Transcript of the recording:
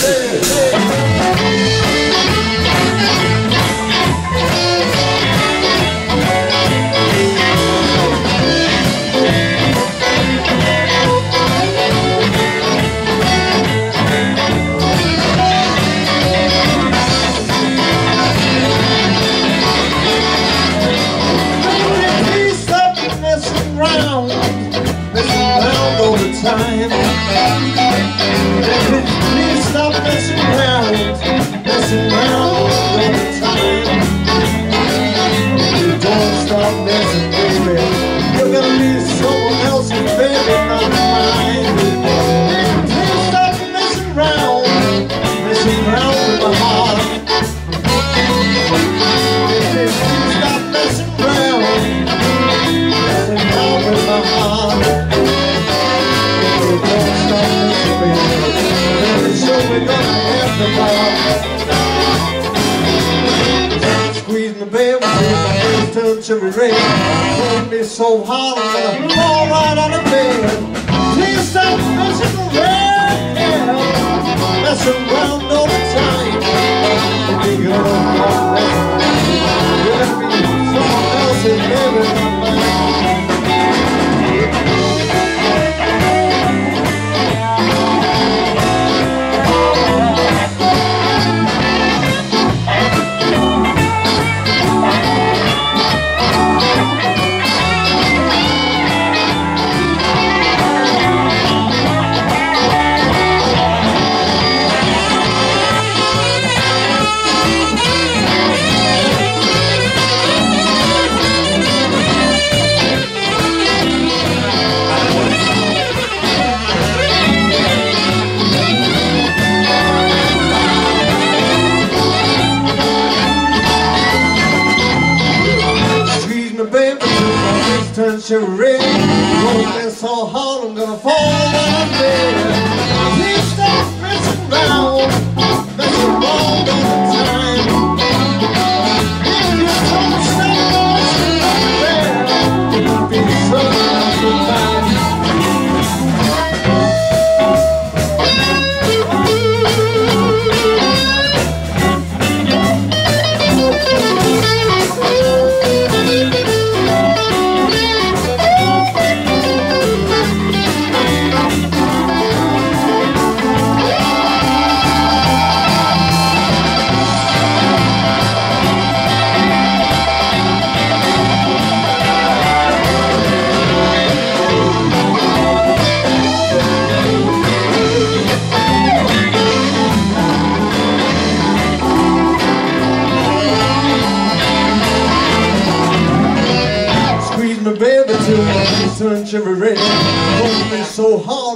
Please stop messing around all the time. You don't stop messing, baby. You're gonna be someone else's baby, not mine. Please stop messing around with my heart. Please stop messing around with my heart. We're gonna have the bar. Squeeze my baby, my face turn cherry red. Hold me so hard, I'm gonna fall right out of bed. Please stop messing around, yeah. Messing around all the time. You're gonna be someone else's baby, not mine. Turn cherry, roll me so hard I'm gonna fall down there. Please stop messing around all the time. If you don't stop messing around, it'll be so fine. Baby, till my face turn cherry red. Hold me so hard